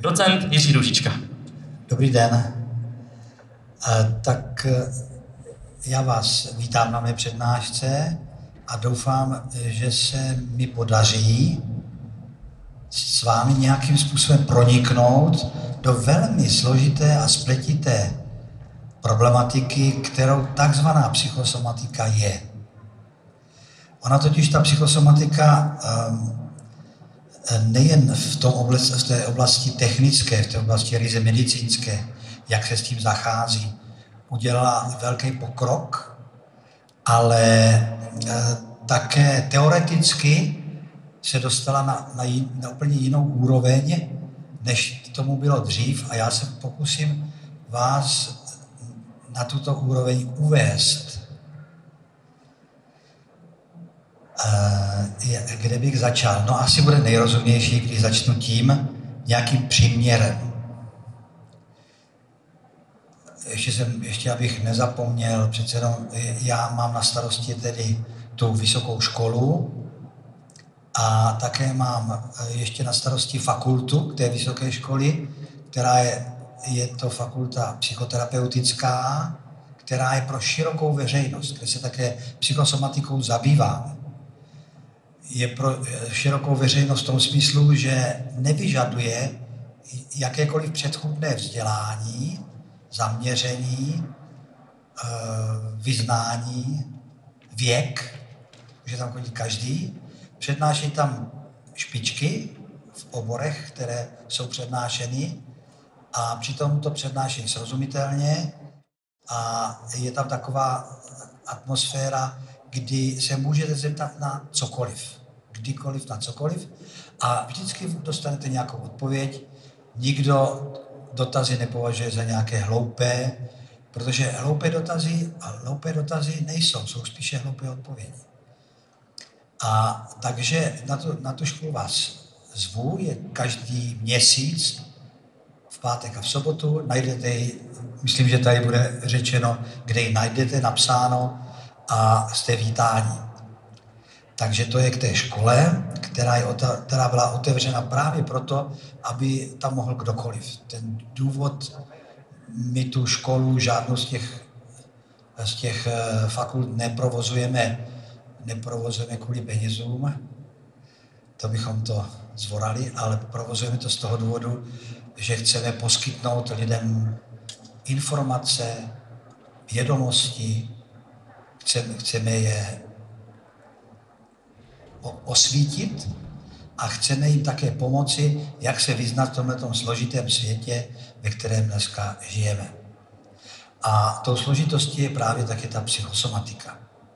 Docent Jiří Růžička. Dobrý den. Tak já vás vítám na mé přednášce a doufám, že se mi podaří s vámi nějakým způsobem proniknout do velmi složité a spletité problematiky, kterou takzvaná psychosomatika je. Ona totiž, ta psychosomatika, nejen v té oblasti technické, v té oblasti ryze medicínské, jak se s tím zachází, udělala velký pokrok, ale také teoreticky se dostala na úplně jinou úroveň, než tomu bylo dřív, a já se pokusím vás na tuto úroveň uvést. Kde bych začal? No asi bude nejrozumnější, když začnu tím nějakým příměrem. Ještě abych nezapomněl, přece jenom já mám na starosti tedy tu vysokou školu a také mám ještě na starosti fakultu té vysoké školy, která je to fakulta psychoterapeutická, která je pro širokou veřejnost, kde se také psychosomatikou zabýváme. Je pro širokou veřejnost v tom smyslu, že nevyžaduje jakékoliv předchozí vzdělání, zaměření, vyznání, věk, může tam chodit každý. Přednáší tam špičky v oborech, které jsou přednášeny, a přitom to přednáší srozumitelně a je tam taková atmosféra, kdy se můžete zeptat na cokoliv, kdykoliv na cokoliv, a vždycky dostanete nějakou odpověď. Nikdo dotazy nepovažuje za nějaké hloupé, protože hloupé dotazy nejsou, jsou spíše hloupé odpovědi. A takže na tu školu vás zvu, je každý měsíc, v pátek a v sobotu, najdete ji, myslím, že tady bude řečeno, kde ji najdete, napsáno, a jste vítáni. Takže to je k té škole, která byla otevřena právě proto, aby tam mohl kdokoliv. Ten důvod, my tu školu, žádnou z těch fakult neprovozujeme kvůli penězům, to bychom to zvorali, ale provozujeme to z toho důvodu, že chceme poskytnout lidem informace, vědomosti, chceme je osvítit a chceme jim také pomoci, jak se vyznat v tomhletom složitém světě, ve kterém dneska žijeme. A tou složitostí je právě také ta psychosomatika.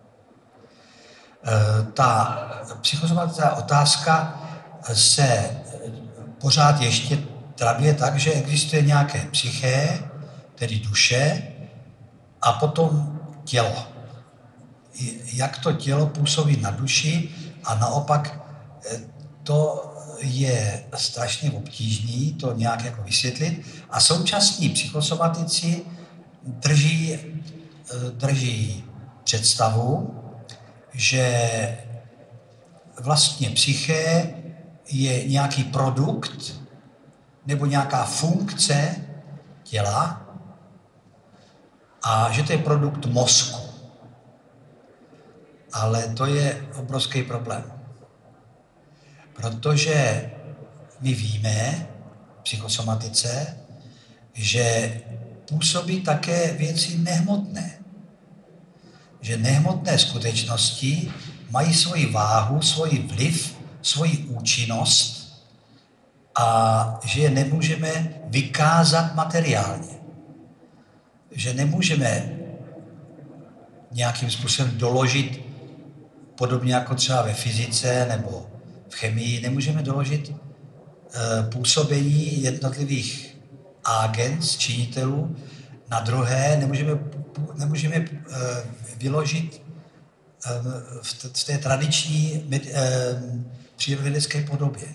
Ta psychosomatická otázka se pořád ještě traduje tak, že existuje nějaké psyché, tedy duše, a potom tělo. Jak to tělo působí na duši, a naopak to je strašně obtížné to nějak jako vysvětlit. A současní psychosomatici drží představu, že vlastně psyché je nějaký produkt nebo nějaká funkce těla a že to je produkt mozku. Ale to je obrovský problém. Protože my víme v psychosomatice, že působí také věci nehmotné. Že nehmotné skutečnosti mají svoji váhu, svoji vliv, svoji účinnost a že je nemůžeme vykázat materiálně. Že nemůžeme nějakým způsobem doložit, podobně jako třeba ve fyzice nebo v chemii, nemůžeme doložit působení jednotlivých agent, činitelů na druhé, nemůžeme vyložit v té tradiční přírodovědecké podobě.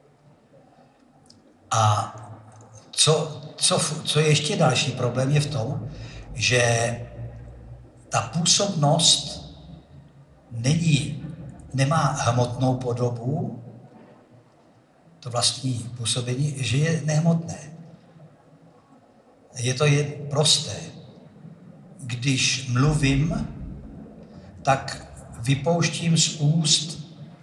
A co je ještě další problém, je v tom, že ta působnost nemá hmotnou podobu, to vlastní působení, že je nehmotné. Je to prosté. Když mluvím, tak vypouštím z úst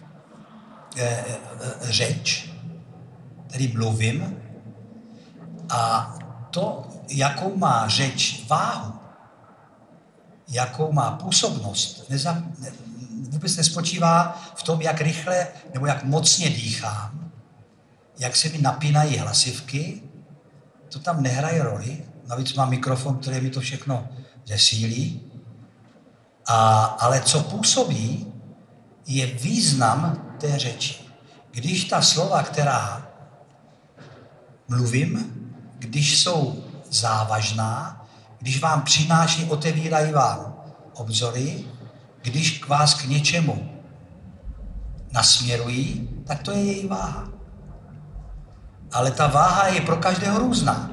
řeč, tedy mluvím, a to, jakou má řeč váhu, jakou má působnost, vůbec nespočívá v tom, jak rychle nebo jak mocně dýchám, jak se mi napínají hlasivky, to tam nehraje roli. Navíc mám mikrofon, který mi to všechno zesílí. Ale co působí, je význam té řeči. Když ta slova, která mluvím, když jsou závažná, když vám přináší, otevírají vám obzory, když vás k něčemu nasměrují, tak to je její váha. Ale ta váha je pro každého různá,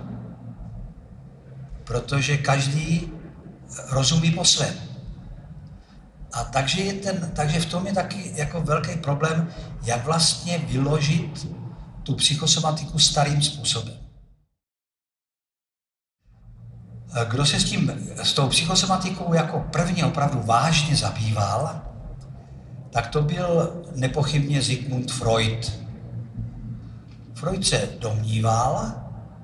protože každý rozumí po svém. A takže v tom je taky jako velký problém, jak vlastně vyložit tu psychosomatiku starým způsobem. Kdo se s tou psychosomatikou jako první opravdu vážně zabýval, tak to byl nepochybně Sigmund Freud. Freud se domníval,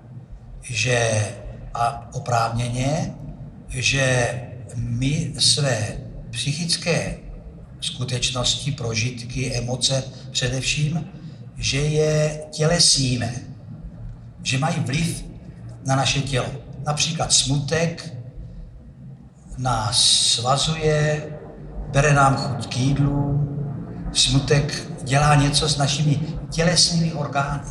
a oprávněně, že my své psychické skutečnosti, prožitky, emoce především, že je tělesníme, že mají vliv na naše tělo. Například smutek nás svazuje, bere nám chuť k jídlu, smutek dělá něco s našimi tělesnými orgány.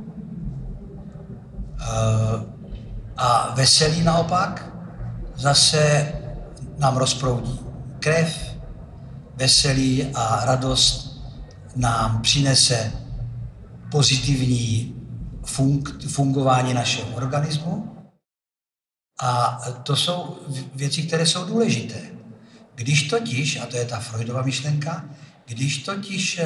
A veselí naopak zase nám rozproudí krev, veselí a radost nám přinese pozitivní fungování našeho organismu. A to jsou věci, které jsou důležité. Když totiž, a to je ta Freudova myšlenka, když totiž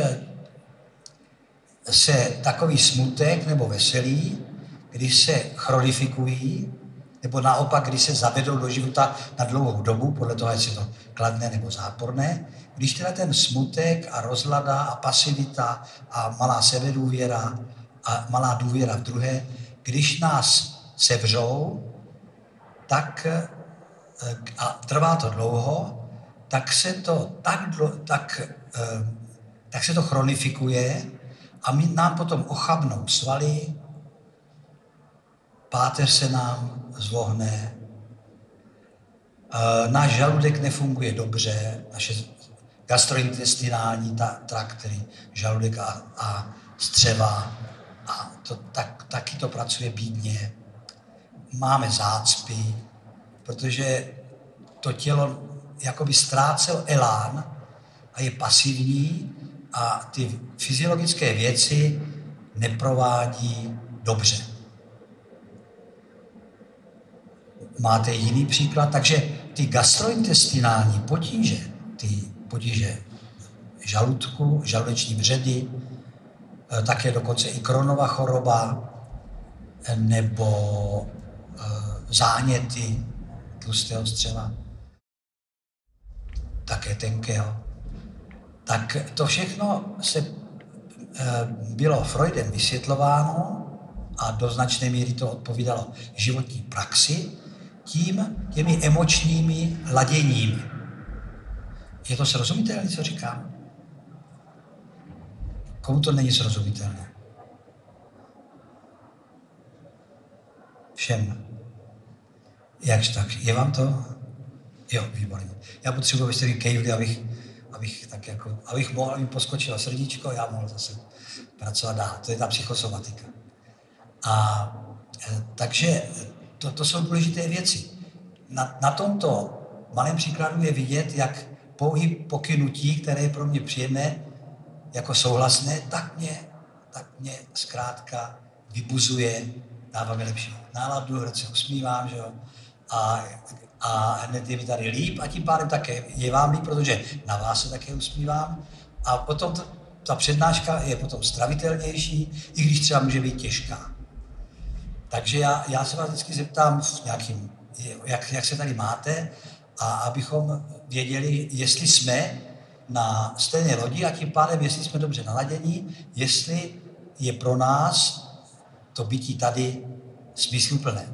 se takový smutek nebo veselí, když se chronifikují, nebo naopak, když se zavedou do života na dlouhou dobu, podle toho, jestli je to kladné nebo záporné, když teda ten smutek a rozlada a pasivita a malá sebedůvěra a malá důvěra v druhé, když nás sevřou, tak a trvá to dlouho, tak se to chronifikuje a nám potom ochabnou svaly, páteř se nám zvohne, náš žaludek nefunguje dobře, naše gastrointestinální trakt, tedy žaludek a střeva, a taky to pracuje bídně. Máme zácpy, protože to tělo jakoby ztrácelo elán a je pasivní a ty fyziologické věci neprovádí dobře. Máte jiný příklad? Takže ty gastrointestinální potíže, ty potíže žaludku, žaludeční vředy, také dokonce i Crohnova choroba, nebo záněty tlustého střeva, také tenkého. Tak to všechno bylo Freudem vysvětlováno a do značné míry to odpovídalo životní praxi těmi emočními laděními. Je to srozumitelné, co říkám? Komu to není srozumitelné? Všem. Jakž tak? Je vám to? Jo, výborně. Já potřebuji, abyste mi kejvli, abych mohl, aby mi poskočilo srdíčko a já mohl zase pracovat dál. To je ta psychosomatika. Takže to jsou důležité věci. Na tomto malém příkladu je vidět, jak pouhý pokynutí, které je pro mě příjemné, jako souhlasné, tak mě zkrátka vybuzuje, dává mi lepší náladu, hned se usmívám, že jo? A hned je mi tady líp a tím pádem také je vám líp, protože na vás se také usmívám. A potom ta přednáška je potom stravitelnější, i když třeba může být těžká. Takže já se vás vždycky zeptám v nějakým, jak se tady máte, a abychom věděli, jestli jsme na stejné lodi a tím pádem, jestli jsme dobře naladění, jestli je pro nás to bytí tady smysluplné.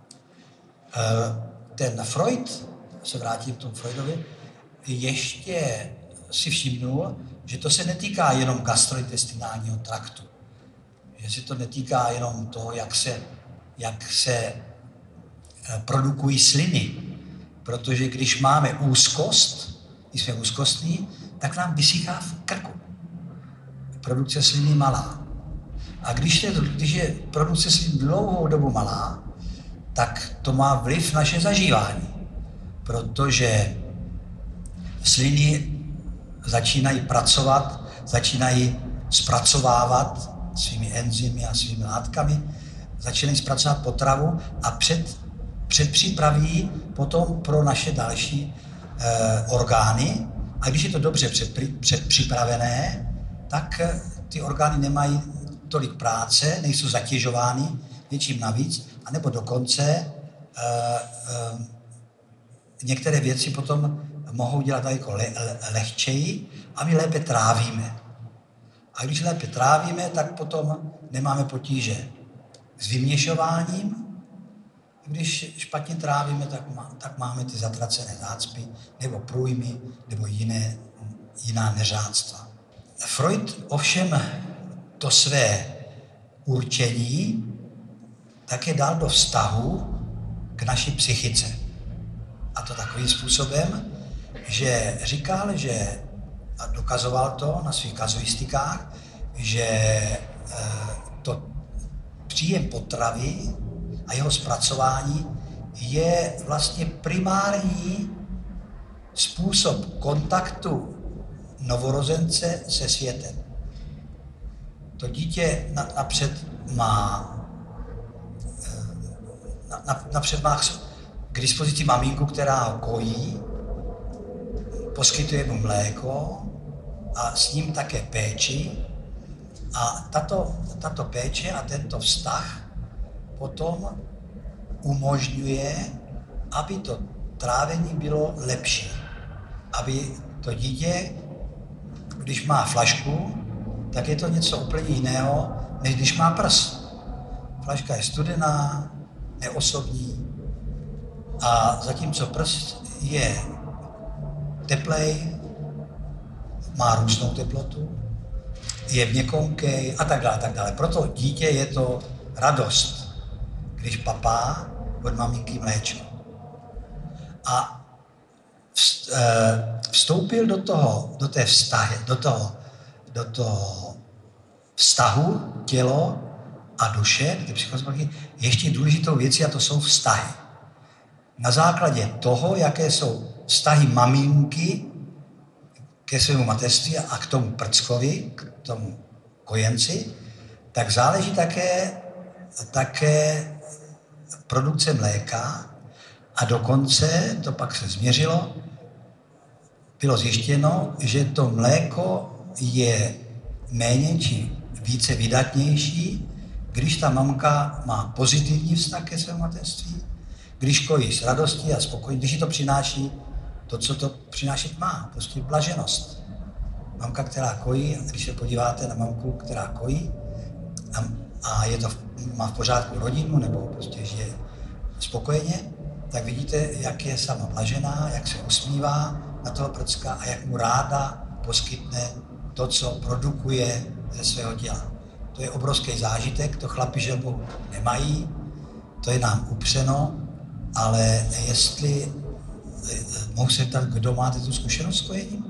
Ten Freud, se vrátím k tomu Freudovi, ještě si všimnul, že to se netýká jenom gastrointestinálního traktu. Že se to netýká jenom toho, jak se produkují sliny. Protože když máme úzkost, když jsme úzkostní, tak nám vysychá v krku. Produkce sliny malá. A když je produkce sliny dlouhou dobu malá, tak to má vliv naše zažívání. Protože sliny začínají pracovat, začínají zpracovávat svými enzymy a svými látkami, začínají zpracovat potravu a předpřipraví potom pro naše další orgány. A když je to dobře předpřipravené, tak ty orgány nemají tolik práce, nejsou zatěžovány něčím navíc, anebo dokonce některé věci potom mohou dělat jako lehčeji a my lépe trávíme. A když lépe trávíme, tak potom nemáme potíže s vyměšováním. Když špatně trávíme, tak máme ty zatracené zácpy, nebo průjmy, nebo jiná neřádstva. Freud ovšem to své určení také dal do vztahu k naší psychice. A to takovým způsobem, že říkal, a dokazoval to na svých kazuistikách, že to příjem potravy a jeho zpracování je vlastně primární způsob kontaktu novorozence se světem. To dítě napřed má k dispozici maminku, která ho kojí, poskytuje mu mléko a s ním také péči. A tato péče a tento vztah potom umožňuje, aby to trávení bylo lepší. Aby to dítě, když má flašku, tak je to něco úplně jiného, než když má prst. Flaška je studená, neosobní, a zatímco prst je teplej, má různou teplotu, je měkonkej a tak dále, tak dále. Proto dítě je to radost, když papá od maminky mléčko. A vstoupil do toho vztahu tělo a duše, ještě důležitou věcí, a to jsou vztahy. Na základě toho, jaké jsou vztahy maminky ke svému mateřství a k tomu prckovi, k tomu kojenci, tak záleží také produkce mléka a dokonce, to pak se změřilo, bylo zjištěno, že to mléko je méně či více vydatnější, když ta mamka má pozitivní vztah ke svému mateřství, když kojí s radostí a spokojení, když jí to přináší to, co to přinášet má, prostě blaženost. Mamka, která kojí, a když se podíváte na mamku, která kojí a má v pořádku rodinu nebo prostě žije spokojeně, tak vidíte, jak je sama blažená, jak se usmívá na toho prcka a jak mu ráda poskytne to, co produkuje ze svého těla. To je obrovský zážitek, to chlapi želbu nemají, to je nám upřeno, ale jestli mohu se ptát, kdo máte tu zkušenost s kojením?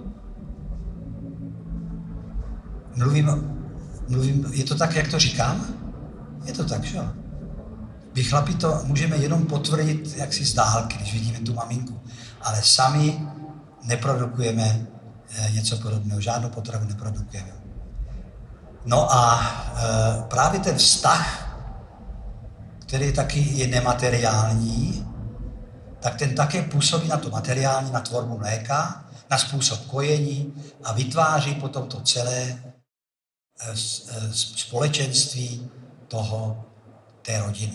Mluvím, je to tak, jak to říkám? Je to tak, že jo? My chlapi to můžeme jenom potvrdit jaksi z dálky, když vidíme tu maminku, ale sami neprodukujeme něco podobného, žádnou potravu neprodukujeme. No a právě ten vztah, který taky je nemateriální, tak ten také působí na to materiální, na tvorbu mléka, na způsob kojení a vytváří potom to celé společenství té rodiny.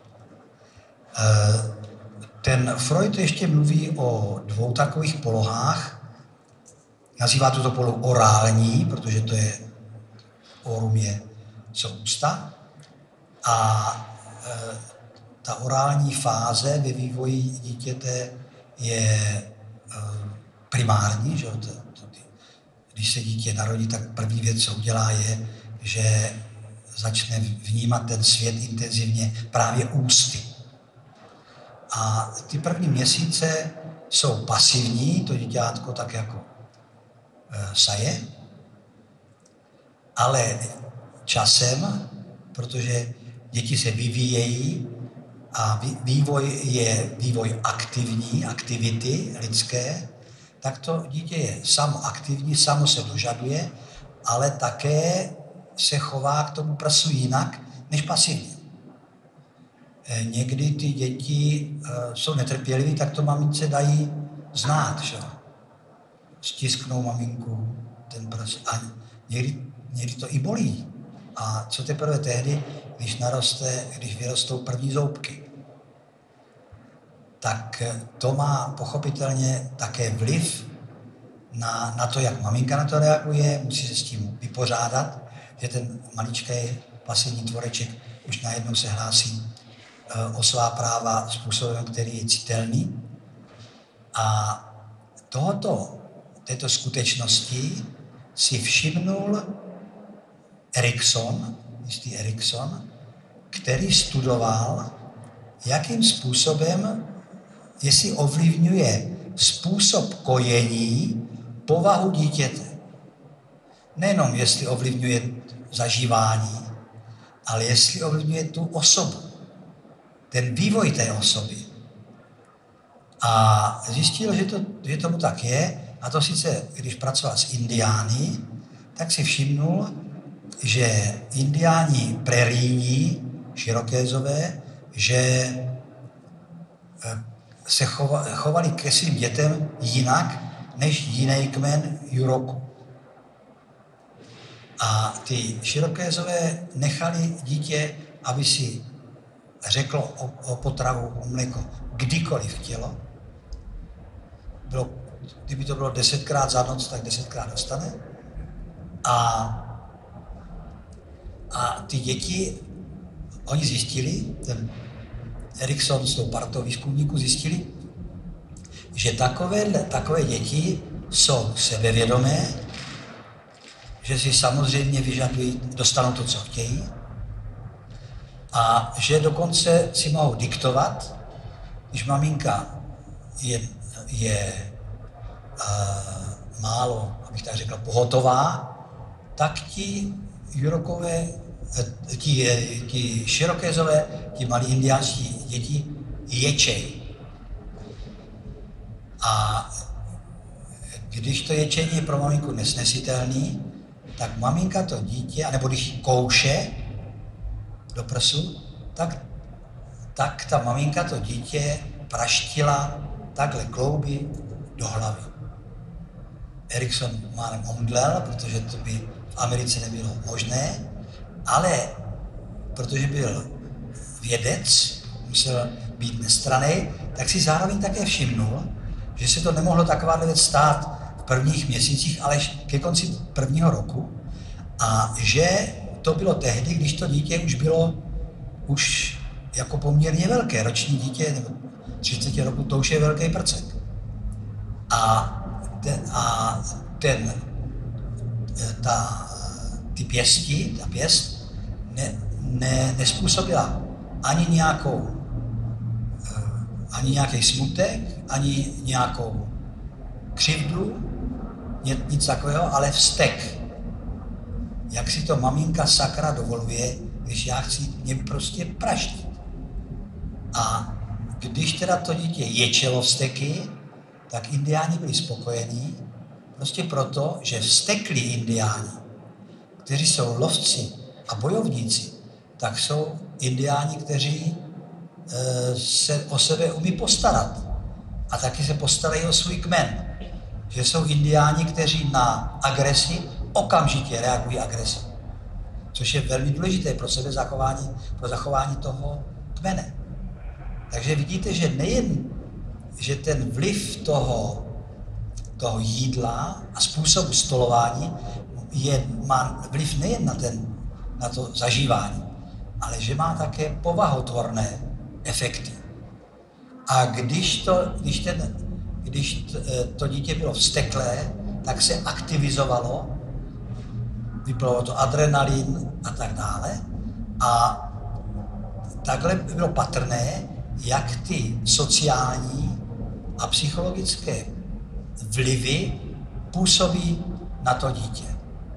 Ten Freud ještě mluví o dvou takových polohách. Nazývá tuto polohu orální, protože to je, orum jsou ústa. A ta orální fáze ve vývoji dítěte je primární, že? Když se dítě narodí, tak první věc, co udělá, je, že začne vnímat ten svět intenzivně právě ústy. A ty první měsíce jsou pasivní, to děťátko tak jako saje, ale časem, protože děti se vyvíjejí a vývoj je vývoj aktivní, aktivity lidské, tak to dítě je samo aktivní, samo se dožaduje, ale také se chová k tomu prsu jinak než pasivně. Někdy ty děti jsou netrpělivé, tak to mamince dají znát, že? Stisknou maminku ten prs a někdy to i bolí. A co teprve tehdy, když vyrostou první zoubky. Tak to má pochopitelně také vliv na to, jak maminka na to reaguje, musí se s tím vypořádat, že ten maličký pasivní tvoreček už najednou se hlásí o svá práva způsobem, který je citelný. A této skutečnosti si všimnul jistý Erikson, který studoval, jakým způsobem, jestli ovlivňuje způsob kojení povahu dítěte. Nejenom jestli ovlivňuje zažívání, ale jestli ovlivňuje tu osobu, ten vývoj té osoby. A zjistil, že tomu tak je, a to sice, když pracoval s indiány, tak si všimnul, že indiáni prerijní, širokézové, že se chovali ke svým dětem jinak než jiný kmen Juroku. A ty širokézové nechali dítě, aby si řeklo o potravu, o mléko, kdykoliv chtělo. Kdyby to bylo 10krát za noc, tak 10krát dostane. A ty děti, oni zjistili, ten Erikson s tou partou výzkumníků zjistili, že takové děti jsou sebevědomé, že si samozřejmě dostanou to, co chtějí, a že dokonce si mohou diktovat, když maminka je málo, abych tak řekl, pohotová, tak ti Jurokové, ti širokézové, ti malí indiánští děti ječej. A když to ječení je pro maminku nesnesitelný, tak maminka to dítě, anebo když kouše do prsu, tak ta maminka to dítě praštila takhle klouby do hlavy. Erikson málem omdlel, protože to by v Americe nebylo možné, ale protože byl vědec, musel být nestranný, tak si zároveň také všimnul, že se to nemohlo taková věc stát v prvních měsících, ale ke konci prvního roku, a že to bylo tehdy, když to dítě už bylo jako poměrně velké, roční dítě, nebo 30 roku, to už je velký prcek. Ta pěst nespůsobila ani nějaký smutek, ani nějakou křivdu, nic takového, ale vztek. Jak si to maminka sakra dovoluje, když já chci mě prostě praštit. A když teda to dítě ječelo vzteky, tak indiáni byli spokojení, prostě proto, že vzteklí indiáni, kteří jsou lovci a bojovníci, tak jsou indiáni, kteří se o sebe umí postarat. A taky se postarají o svůj kmen. Že jsou indiáni, kteří na agresi okamžitě reagují agresí. což je velmi důležité pro sebezachování, pro zachování toho kmene. Takže vidíte, že nejen, že ten vliv toho jídla a způsobu stolování má vliv nejen na to zažívání, ale že má také povahotvorné efekty. A když to dítě bylo vzteklé, tak se aktivizovalo, vyplalo to adrenalin a tak dále. A takhle bylo patrné, jak ty sociální a psychologické vlivy působí na to dítě.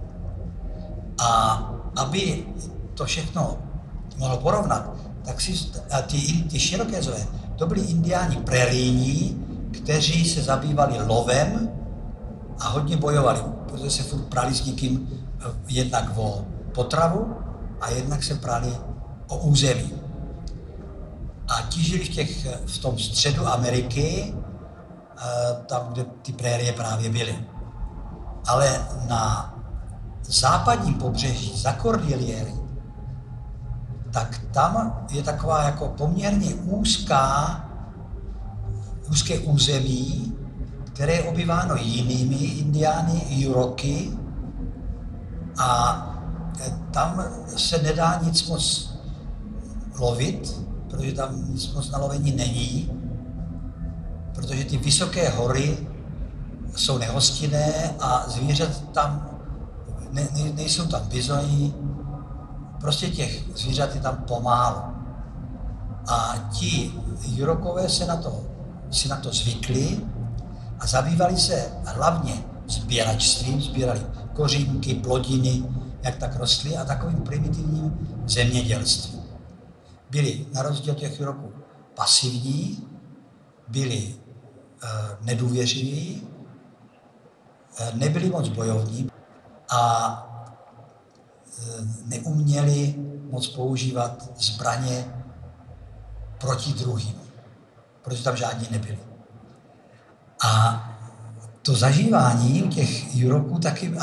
A aby to všechno mohlo porovnat, tak ty Cherokézové, to byli indiáni prerijní, kteří se zabývali lovem a hodně bojovali, protože se furt prali s někým jednak o potravu a jednak se prali o území. A ti žili v tom středu Ameriky, tam, kde ty prérie právě byly. Ale na západním pobřeží, za Kordiliery, tak tam je taková jako poměrně úzké území, které je obyváno jinými indiány, Juroky, a tam se nedá nic moc lovit, protože tam nic moc na lovení není, protože ty vysoké hory jsou nehostinné a zvířat tam, nejsou tam bizoni, prostě těch zvířat je tam pomálo. A ti Jurokové si na to zvykli a zabývali se hlavně sběračstvím, sbírali kořínky, plodiny, jak tak rostly, a takovým primitivním zemědělstvím. Byli na rozdíl od těch Juroků pasivní, byli nedůvěřiví, nebyli moc bojovní a neuměli moc používat zbraně proti druhým, protože tam žádní nebyli. A to zažívání u těch Juroků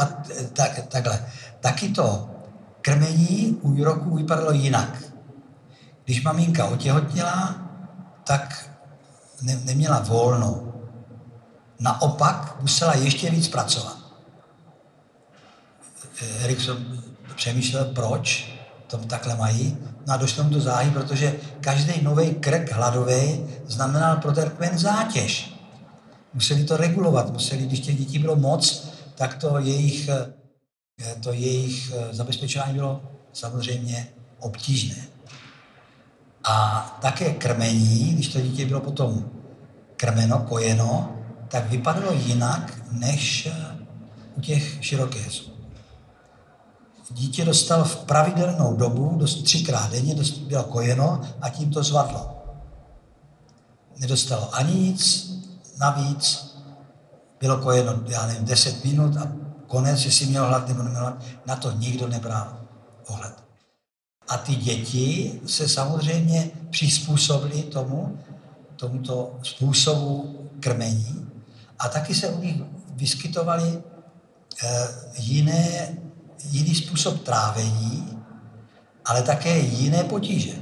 taky to krmení u Juroků vypadalo jinak. Když maminka otěhotněla, tak neměla volno. Naopak musela ještě víc pracovat. Erikson přemýšlel, proč to takhle mají. No a došlo mu to záhy, protože každý nový krk hladový znamenal pro ten kmen zátěž. Museli to regulovat, když těch dětí bylo moc, tak to jejich zabezpečování bylo samozřejmě obtížné. A také krmení, když to dítě bylo potom krmeno, kojeno, tak vypadalo jinak než u těch Cherokézů. Dítě dostalo v pravidelnou dobu, 3krát denně bylo kojeno a tím to zvadlo. Nedostalo ani nic navíc, bylo kojeno, 10 minut a konec, jestli měl hlad nebo neměl hlad, na to nikdo nebral ohled. A ty děti se samozřejmě přizpůsobily tomuto způsobu krmení a taky se u nich vyskytovaly jiný způsob trávení, ale také jiné potíže.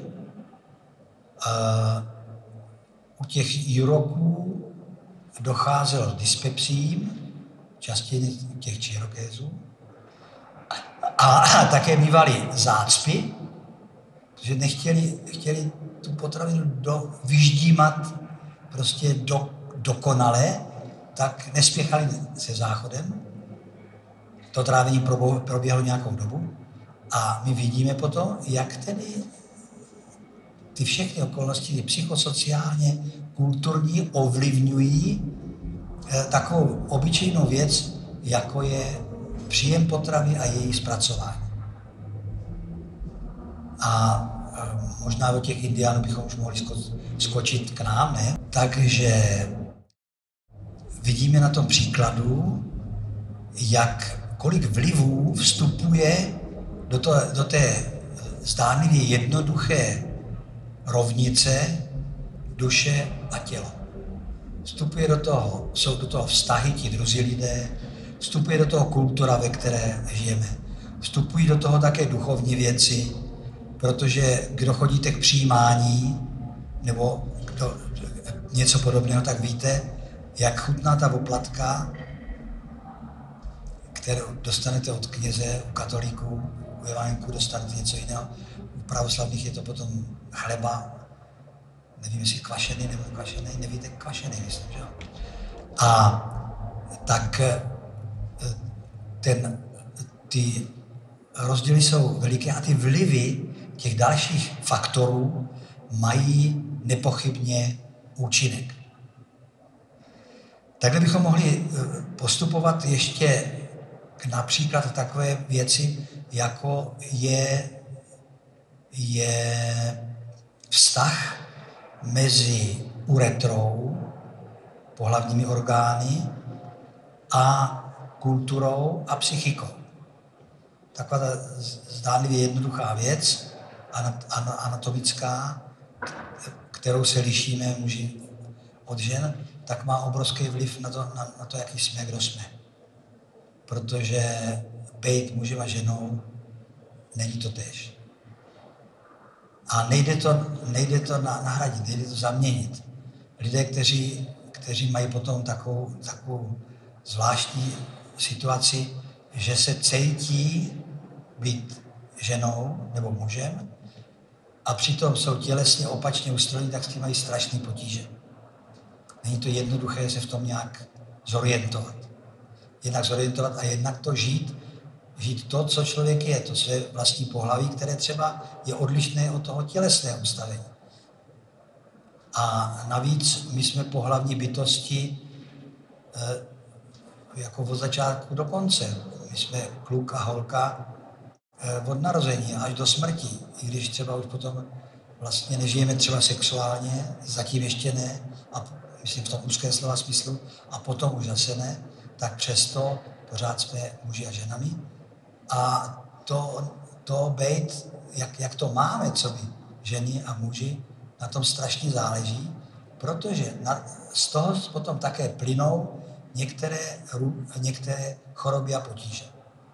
U těch Juroků docházelo k dyspepsím, častěji u těch Cherokézů, a také mívali zácpy, protože chtěli tu potravinu vyždímat prostě dokonale, tak nespěchali se záchodem. To trávení proběhlo nějakou dobu a my vidíme potom, jak tedy ty všechny okolnosti psychosociálně, kulturní ovlivňují takovou obyčejnou věc, jako je příjem potravy a její zpracování. A možná od těch indiánů bychom už mohli skočit k nám, ne? Takže vidíme na tom příkladu, kolik vlivů vstupuje do té zdánlivě jednoduché rovnice duše a těla. Jsou do toho vztahy, ti druzí lidé, vstupuje do toho kultura, ve které žijeme. Vstupují do toho také duchovní věci, protože kdo chodíte k přijímání nebo kdo, něco podobného, tak víte, jak chutná ta oplatka, kterou dostanete od kněze, u katolíků, u evangeliků dostanete něco jiného, u pravoslavných je to potom chleba, nevím, jestli kvašený nebo kvašený, nevíte, kvašený, myslím, že jo. A tak ty rozdíly jsou veliké a ty vlivy těch dalších faktorů mají nepochybně účinek. Takhle bychom mohli postupovat ještě k například takové věci, jako je vztah mezi uretrou, pohlavními orgány, a kulturou a psychikou. Taková ta zdánlivě jednoduchá věc, anatomická, kterou se lišíme muži od žen, tak má obrovský vliv na to, jaký jsme, kdo jsme. Protože být mužem a ženou není to též. A nejde to nahradit, nejde to zaměnit. Lidé, kteří mají potom takovou zvláštní situaci, že se cítí být ženou nebo mužem a přitom jsou tělesně opačně ustrojení, tak s tím mají strašné potíže. Není to jednoduché se v tom nějak zorientovat. Jednak zorientovat a jednak to žít to, co člověk je, to své vlastní pohlaví, které třeba je odlišné od toho tělesného ustavení. A navíc my jsme pohlavní bytosti jako od začátku do konce. My jsme kluk a holka od narození až do smrti. I když třeba už potom vlastně nežijeme třeba sexuálně, zatím ještě ne, a myslím v tom úzkém slova smyslu, a potom už zase ne, tak přesto pořád jsme muži a ženami. A to být, jak to máme, co by ženy a muži, na tom strašně záleží, protože z toho potom také plynou některé choroby a potíže.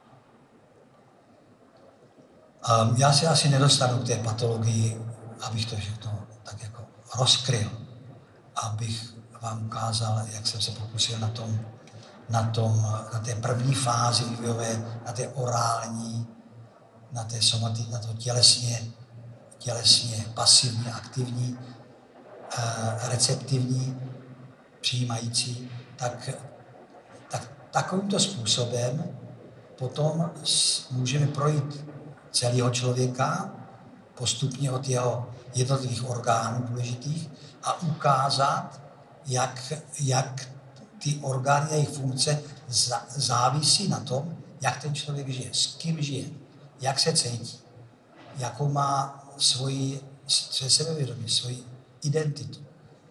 Já se asi nedostanu k té patologii, abych to všechno tak jako rozkryl, abych vám ukázal, jak jsem se pokusil na té první fázi vývojové, na té orální, na té na to tělesně pasivní, aktivní, receptivní, přijímající, tak takovýmto způsobem potom můžeme projít celého člověka, postupně od jeho jednotlivých orgánů důležitých a ukázat, jak ty orgány a jejich funkce závisí na tom, jak ten člověk žije, s kým žije, jak se cítí, jakou má svoji sebevědomí, svoji identitu,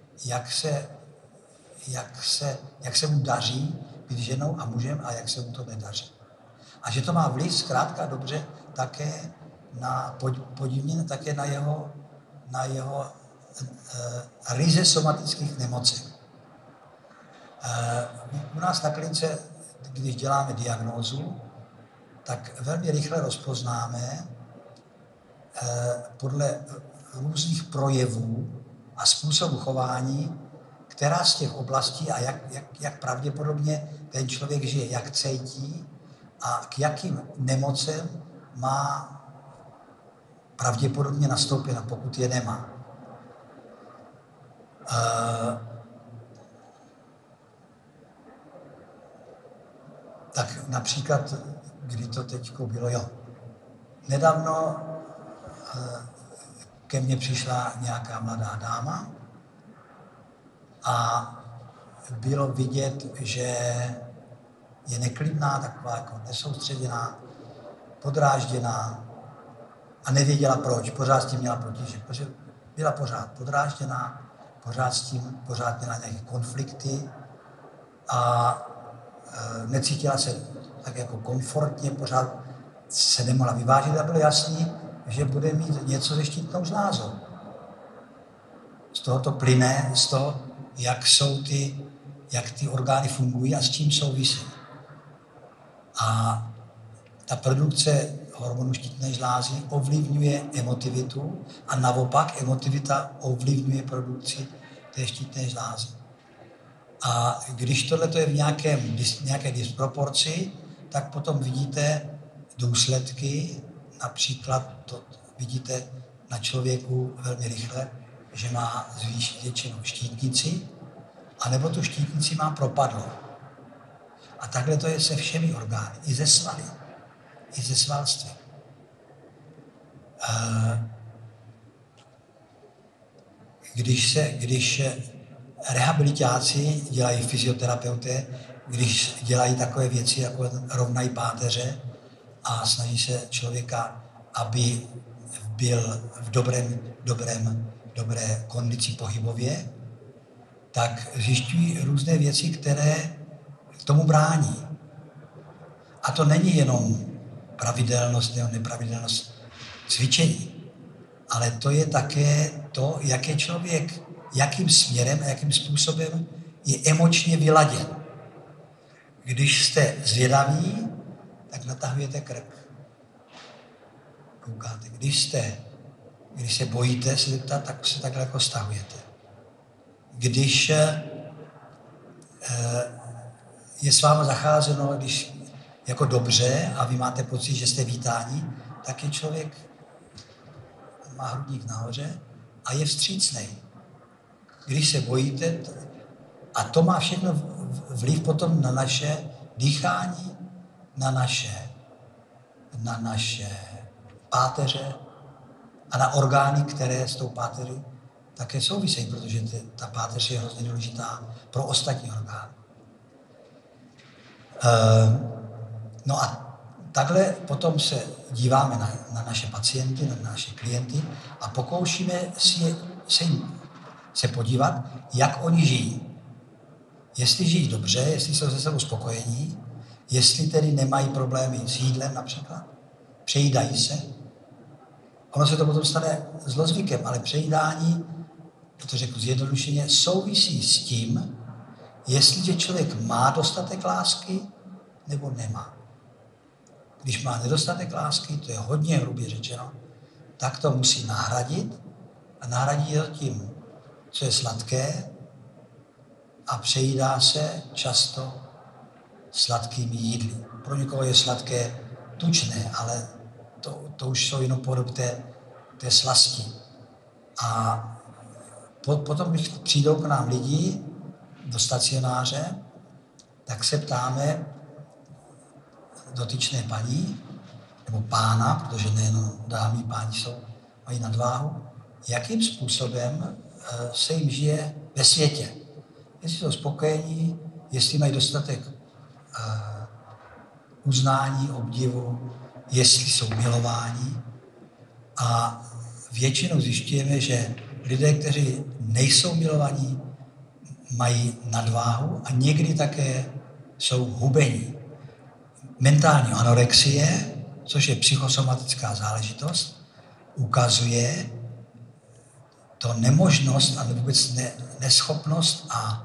jak se mu daří být ženou a mužem a jak se mu to nedaří. A že to má vliv zkrátka dobře také podivně také na jeho ryze somatických nemocech. U nás na klinice, když děláme diagnózu, tak velmi rychle rozpoznáme podle různých projevů a způsobu chování, která z těch oblastí a jak pravděpodobně ten člověk žije, jak cítí a k jakým nemocem má pravděpodobně nastoupena, pokud je nemá. Tak například, kdy to teďko bylo, nedávno ke mně přišla nějaká mladá dáma a bylo vidět, že je neklidná, taková jako nesoustředěná, podrážděná a nevěděla proč, pořád s tím měla potíže, protože byla pořád podrážděná, pořád měla nějaké konflikty a necítila se tak jako komfortně, pořád se nemohla vyvážit a bylo jasný, že bude mít něco se štítnou žlázou. Z toho to plyne, z toho, jak ty orgány fungují a s čím souvisí. A ta produkce hormonu štítné žlázy ovlivňuje emotivitu a naopak emotivita ovlivňuje produkci té štítné žlázy. A když tohle je v nějaké disproporci, tak potom vidíte důsledky, například to vidíte na člověku velmi rychle, že má většinou štítnici, anebo tu štítnici má propadlou. A takhle to je se všemi orgány, i ze svaly, i ze svalství. Když rehabilitáci dělají fyzioterapeuté, když dělají takové věci, jako rovnají páteře a snaží se člověka, aby byl v dobré kondici pohybově, tak zjišťují různé věci, které tomu brání. A to není jenom pravidelnost nebo nepravidelnost cvičení, ale to je také to, jak je člověk, jakým směrem a jakým způsobem je emočně vyladěn. Když jste zvědaví, tak natahujete krk. Koukáte. Když se bojíte se zeptat, tak se takhle jako stahujete. Když je s vámi zacházeno, když jako dobře a vy máte pocit, že jste vítáni, tak je člověk, má hrudník nahoře a je vstřícnej. Když se bojíte, a to má všechno vliv potom na naše dýchání, na naše páteře a na orgány, které s tou páteří také souvisejí, protože ta páteř je hrozně důležitá pro ostatní orgány. No a takhle potom se díváme na naše pacienty, na naše klienty a pokoušíme se podívat, jak oni žijí. Jestli žijí dobře, jestli jsou se sebou spokojení, jestli tedy nemají problémy s jídlem například, přejídají se. Ono se to potom stane zlozvykem, ale přejídání, to řeknu zjednodušeně, souvisí s tím, jestliže člověk má dostatek lásky nebo nemá. Když má nedostatek lásky, to je hodně hrubě řečeno, tak to musí nahradit a nahradí to tím, co je sladké a přejídá se často sladkými jídly. Pro někoho je sladké tučné, ale to už jsou jenom podoby té slasti. A potom, když přijdou k nám lidi do stacionáře, tak se ptáme dotyčné paní, nebo pána, protože nejenom dámy, páni mají nadváhu, jakým způsobem se jim žije ve světě. Jestli jsou spokojení, jestli mají dostatek uznání, obdivu, jestli jsou milováni. A většinou zjišťujeme, že lidé, kteří nejsou milovaní, mají nadváhu a někdy také jsou hubení. Mentální anorexie, což je psychosomatická záležitost, ukazuje to nemožnost a vůbec neschopnost a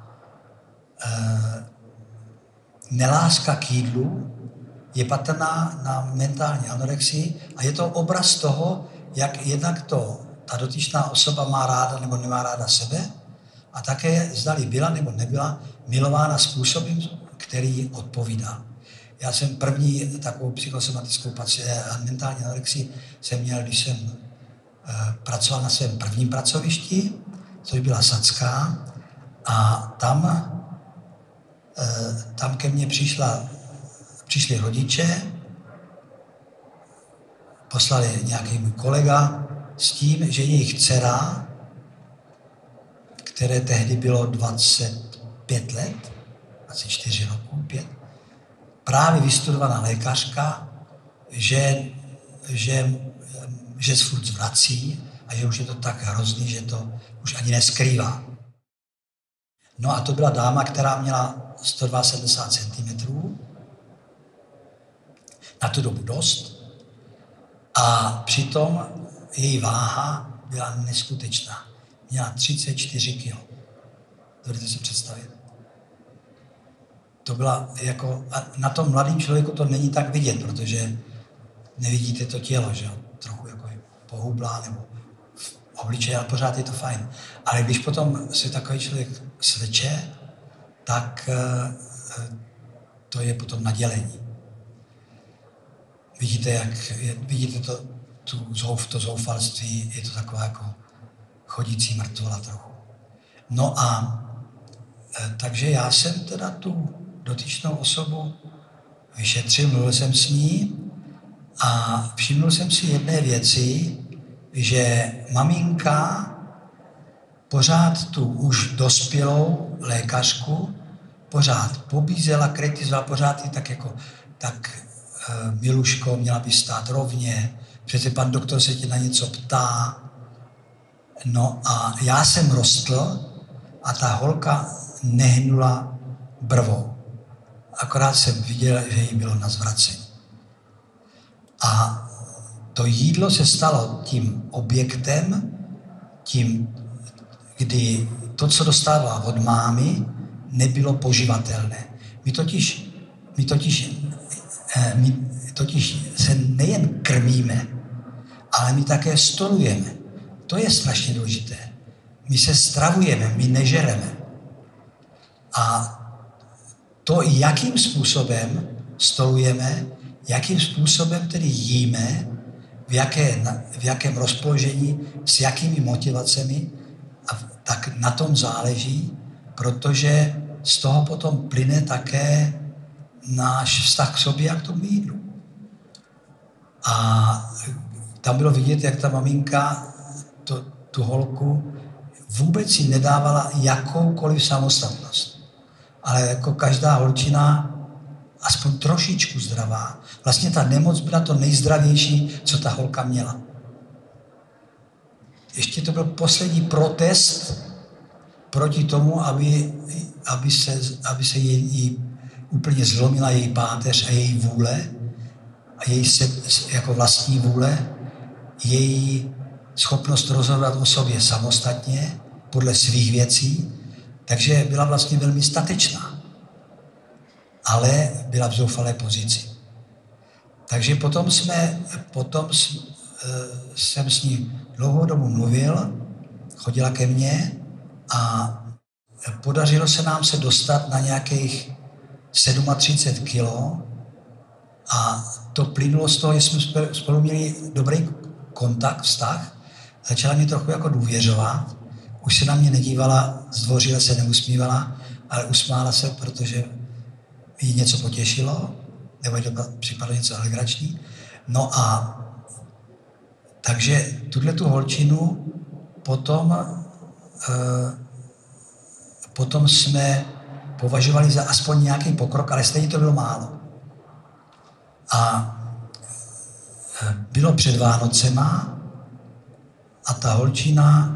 neláska k jídlu je patrná na mentální anorexii a je to obraz toho, jak jednak ta dotyčná osoba má ráda nebo nemá ráda sebe a také zdali byla nebo nebyla milována způsobem, který odpovídá. Já jsem první takovou psychosomatickou mentální anorexii jsem měl, když jsem pracoval na svém prvním pracovišti, což byla Sacká, a tam ke mně přišli rodiče, poslali nějaký můj kolega s tím, že jejich dcera, které tehdy bylo 25 let, 24 roků, 5, právě vystudovaná lékařka, že furt zvrací a že už je to tak hrozný, že to už ani neskrývá. No a to byla dáma, která měla 172 cm, na tu dobu dost, a přitom její váha byla neskutečná. Měla 34 kg. Dovedete si představit? To byla jako, a na tom mladém člověku to není tak vidět, protože nevidíte to tělo, že jo, trochu jako je pohublá nebo v obličeji, ale pořád je to fajn. Ale když potom se takový člověk sveče, tak to je potom nadělení. Vidíte to zoufalství, je to taková jako chodící mrtvola trochu. No a takže já jsem teda tu dotyčnou osobu vyšetřil, mluvil jsem s ní a všimnul jsem si jedné věci, že maminka pořád tu už dospělou lékařku pořád pobízela, kritizovala, pořád ji tak Miluško, měla by stát rovně, přece pan doktor se tě na něco ptá. No a já jsem rostl a ta holka nehnula brvou. Akorát jsem viděl, že jí bylo na zvracení. A to jídlo se stalo tím objektem, kdy to, co dostává od mámy, nebylo poživatelné. My totiž se nejen krmíme, ale my také stolujeme. To je strašně důležité. My se stravujeme, my nežereme. A to, jakým způsobem stolujeme, jakým způsobem tedy jíme, v jakém rozpoložení, s jakými motivacemi, tak na tom záleží, protože z toho potom plyne také náš vztah k sobě a k tomu jídlu. A tam bylo vidět, jak ta maminka tu holku vůbec si nedávala jakoukoliv samostatnost. Ale jako každá holčina, aspoň trošičku zdravá. Vlastně ta nemoc byla to nejzdravější, co ta holka měla. Ještě to byl poslední protest proti tomu, aby se jí úplně zlomila její páteř a její vůle, a její jako vlastní vůle, její schopnost rozhodovat o sobě samostatně, podle svých věcí, takže byla vlastně velmi statečná, ale byla v zoufalé pozici. Takže potom jsem s ní dlouhou dobu mluvil, chodila ke mně a podařilo se nám se dostat na nějakých 37 kilo a to plynulo z toho, že jsme spolu měli dobrý kontakt, vztah, začala mě trochu jako důvěřovat, už se na mě nedívala, zdvořile se neusmívala, ale usmála se, protože jí něco potěšilo, nebo jí to připadlo něco alegrační. No a takže tu holčinu potom jsme považovali za aspoň nějaký pokrok, ale stejně to bylo málo. A bylo před Vánocema a ta holčina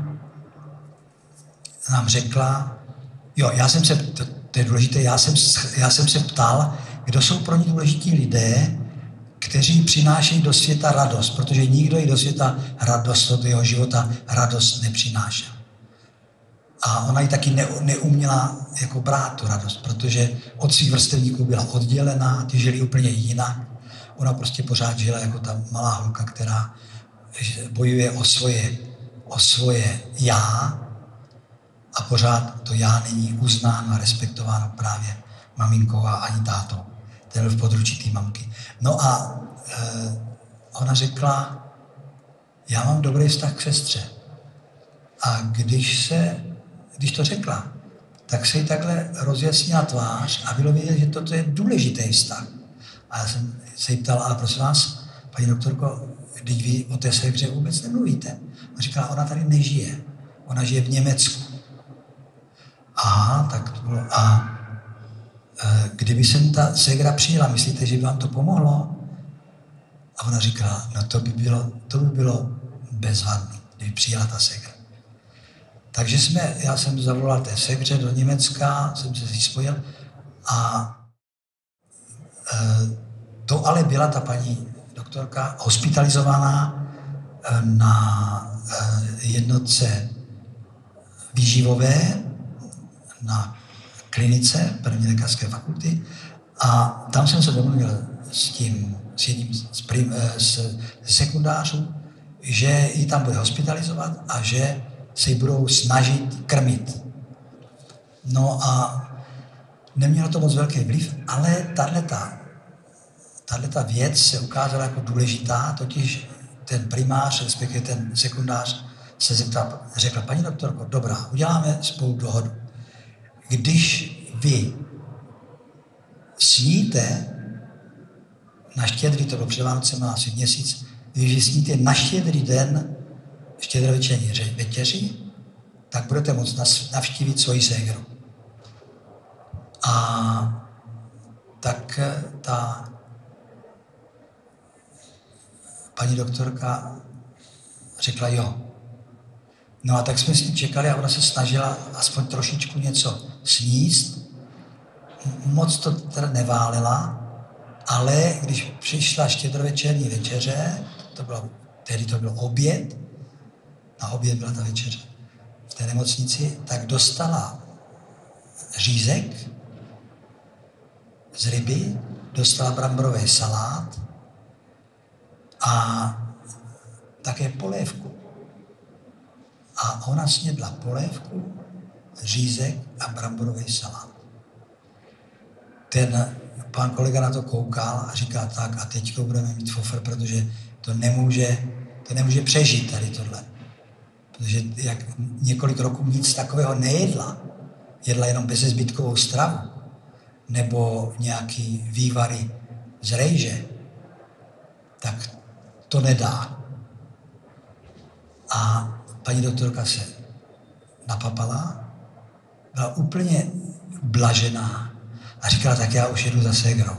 nám řekla, to je důležité, já jsem se ptal, kdo jsou pro ní důležití lidé, kteří přinášejí do světa radost, protože nikdo jí do světa radost, do jeho života radost nepřinášel. A ona ji taky neuměla jako brát tu radost, protože od svých vrstevníků byla oddělená, ty žili úplně jinak. Ona prostě pořád žila jako ta malá holka, která bojuje o svoje já a pořád to já není uznáno a respektováno právě maminkou a ani tátou. Ten byl v područí té mamky. No a ona řekla, já mám dobrý vztah k sestře. A když to řekla, tak se jí takhle rozjasnila tvář a bylo vidět, že toto je důležitý vztah. A já jsem se jí ptal, ale prosím vás, paní doktorko, když vy o té ségře vůbec nemluvíte. A říkala, ona tady nežije. Ona žije v Německu. Aha, tak to bylo. A kdyby sem ta ségra přijela, myslíte, že by vám to pomohlo? A ona říkala, no to by bylo bezvadné, kdyby přijela ta ségra. Takže já jsem zavolal té ségře do Německa, jsem se s ní spojil a to ale byla ta paní doktorka hospitalizovaná na jednotce výživové na klinice první lékařské fakulty a tam jsem se domluvil s tím s jedním z sekundářů, že ji tam bude hospitalizovat a že se ji budou snažit krmit. No a nemělo to moc velký vliv, ale tato věc se ukázala jako důležitá, totiž ten primář, respektive ten sekundář, se zeptal, řekl, paní doktorko, dobrá, uděláme spolu dohodu. Když vy sníte na Štědrý, to bylo před Vánocem asi měsíc, když vy sníte na Štědrý den štědrovečerní večeři, tak budete moct navštívit svoji ségru. A tak ta paní doktorka řekla jo. No a tak jsme s ní čekali a ona se snažila aspoň trošičku něco sníst. Moc to teda neválela, ale když přišla štědrovečerní večeře, tehdy to byl oběd, na oběd byla ta večeře v té nemocnici, tak dostala řízek z ryby, dostala bramborový salát a také polévku. A ona snědla polévku, řízek a bramborový salát. Ten pán kolega na to koukal a říká tak a teďko budeme mít fofr, protože to nemůže přežít tady tohle. Protože jak několik roků nic takového nejedla, jedla jenom bezezbytkovou stravu nebo nějaký vývary z rejže, tak to nedá. A paní doktorka se napapala, byla úplně blažená a říkala, tak já už jedu za ségrou.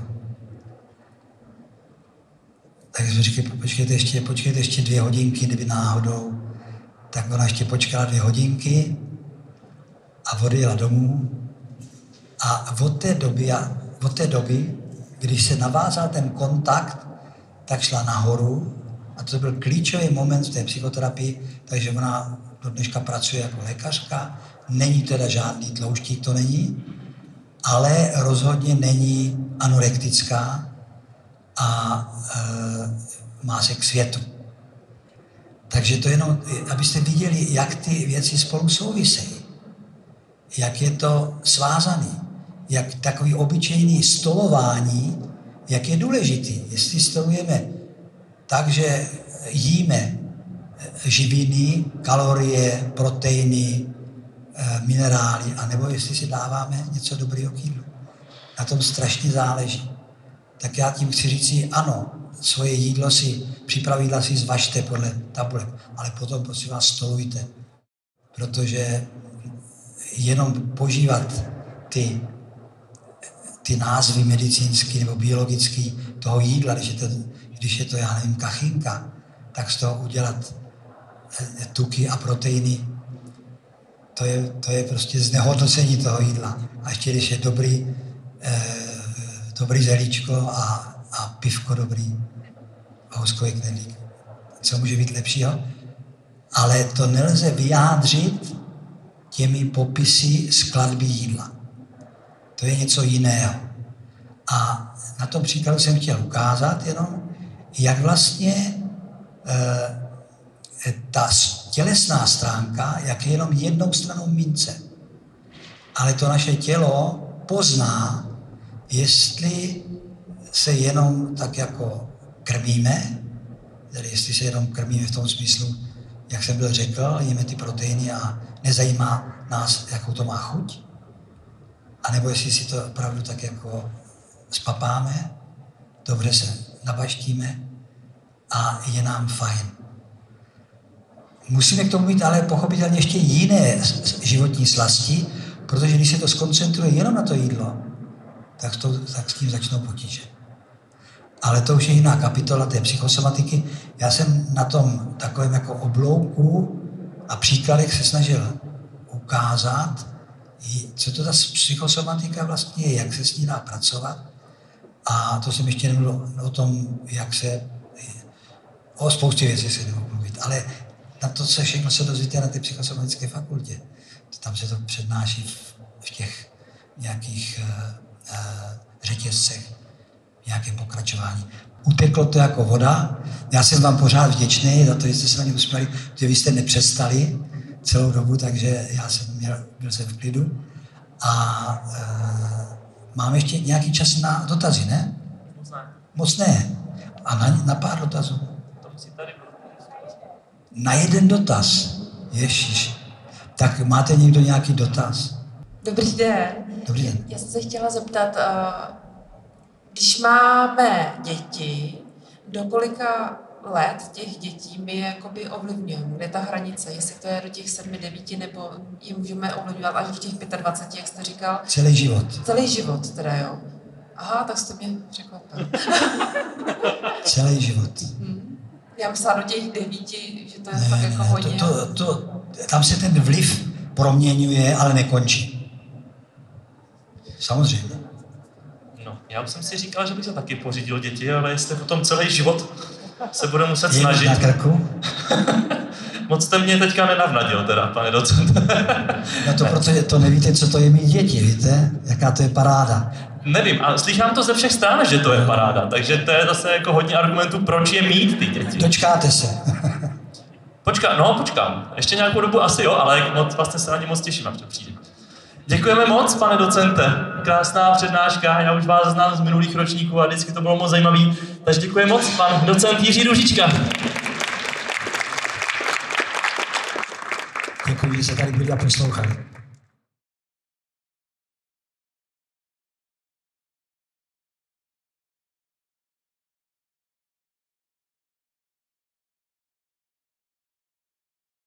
Tak jsme říkali, počkejte ještě 2 hodinky, kdyby náhodou. Tak ona ještě počkala 2 hodinky a odjela domů. A od té doby, když se navázal ten kontakt, tak šla nahoru a to byl klíčový moment v té psychoterapii, takže ona do dneška pracuje jako lékařka, není teda žádný tlouštík, to není, ale rozhodně není anorektická a má se k světu. Takže to jenom, abyste viděli, jak ty věci spolu souvisejí, jak je to svázaný, jak takový obyčejný stolování, jak je důležitý. Jestli stolujeme tak, že jíme živiny, kalorie, proteiny, minerály, anebo jestli si dáváme něco dobrého k jídlu. Na tom strašně záleží. Tak já tím chci říct, ano, svoje jídlo přípravu si zvažte podle tabulek, ale potom prosím vás stolujte, protože jenom požívat ty názvy medicínský nebo biologický toho jídla, když je to, já nevím, kachinka, tak z toho udělat tuky a proteiny, to je prostě znehodnocení toho jídla. A ještě když je dobrý zelíčko a pivko dobrý, a houskový knedlík. Co může být lepšího? Ale to nelze vyjádřit těmi popisy skladby jídla. To je něco jiného. A na tom příkladu jsem chtěl ukázat jenom, jak vlastně ta tělesná stránka, jak je jenom jednou stranou mince. Ale to naše tělo pozná, jestli se jenom tak jako krmíme, tedy jestli se jenom krmíme v tom smyslu, jak jsem byl řekl, jíme ty proteiny a nezajímá nás, jakou to má chuť, anebo jestli si to opravdu tak jako spapáme, dobře se nabaštíme a je nám fajn. Musíme k tomu mít ale pochopitelně ještě jiné životní slasti, protože když se to skoncentruje jenom na to jídlo, tak s tím začnou potíže. Ale to už je jiná kapitola té psychosomatiky. Já jsem na tom takovém jako oblouku a příkladech se snažil ukázat, co to ta psychosomatika vlastně je, jak se s ní dá pracovat. A to jsem ještě nemluvil o tom, o spoustě věcí se nemohu mluvit, ale na to, co všechno se dozvíte na té psychosomatické fakultě. Tam se to přednáší v těch nějakých řetězcech, nějakém pokračování. uteklo to jako voda. Já jsem vám pořád vděčný za to, že jste se na mě usměli, že vy jste nepřestali celou dobu, takže byl jsem v klidu. A máme ještě nějaký čas na dotazy, ne? Moc ne. A na pár dotazů. Na jeden dotaz. Ježíš. Tak máte někdo nějaký dotaz? Dobrý den. Dobrý den. Já jsem se chtěla zeptat, když máme děti, do kolika let těch dětí my jakoby ovlivňujeme? Kde je ta hranice? Jestli to je do těch 7, 9, nebo je můžeme ovlivňovat až do těch 25, jak jste říkal? Celý život. Celý život teda, jo. Aha, tak jste mě překvapil. Celý život. Já myslela do těch 9, že to je fakt jako hodně. Tam se ten vliv proměňuje, ale nekončí. Samozřejmě. No, já jsem si říkal, že bych se taky pořídil děti, ale jestli potom celý život se bude muset snažit. Na krku? Moc jste mě teďka nenavnadil teda, pane docent. No to protože to nevíte, co to je mít děti, víte? Jaká to je paráda. Nevím, ale slyšám to ze všech stran, že to je paráda, takže to je zase jako hodně argumentů, proč je mít ty děti. Dočkáte se. Počkám. Ještě nějakou dobu asi jo, ale vlastně se na ně moc těším, až to přijde. Děkujeme moc, pane docente. Krásná přednáška, já už vás znám z minulých ročníků a vždycky to bylo moc zajímavý. Takže děkuji moc, pan docent Jiří Růžička. Děkuji, že jste tady byli a poslouchali.